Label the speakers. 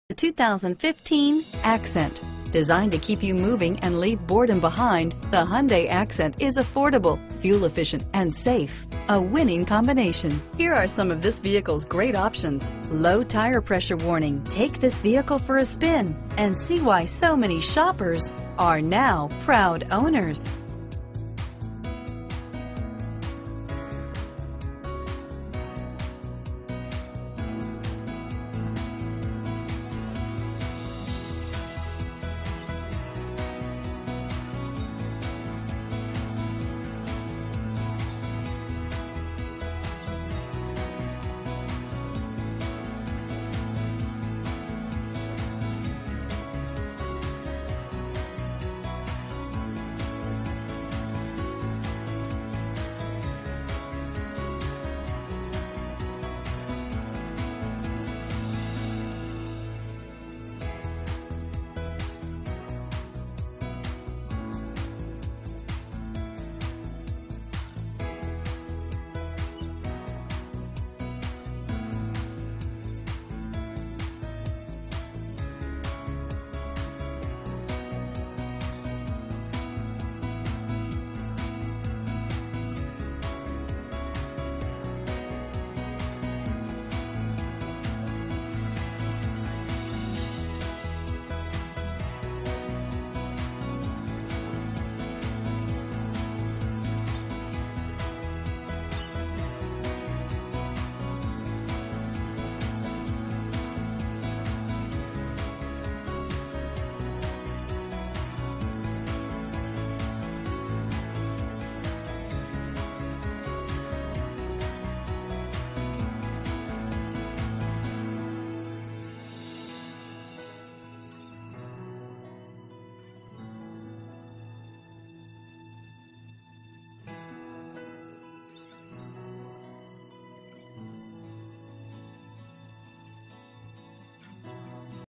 Speaker 1: The 2015 Accent. Designed to keep you moving and leave boredom behind, the Hyundai Accent is affordable, fuel efficient, and safe. A winning combination. Here are some of this vehicle's great options: low tire pressure warning. Take this vehicle for a spin and see why so many shoppers are now proud owners.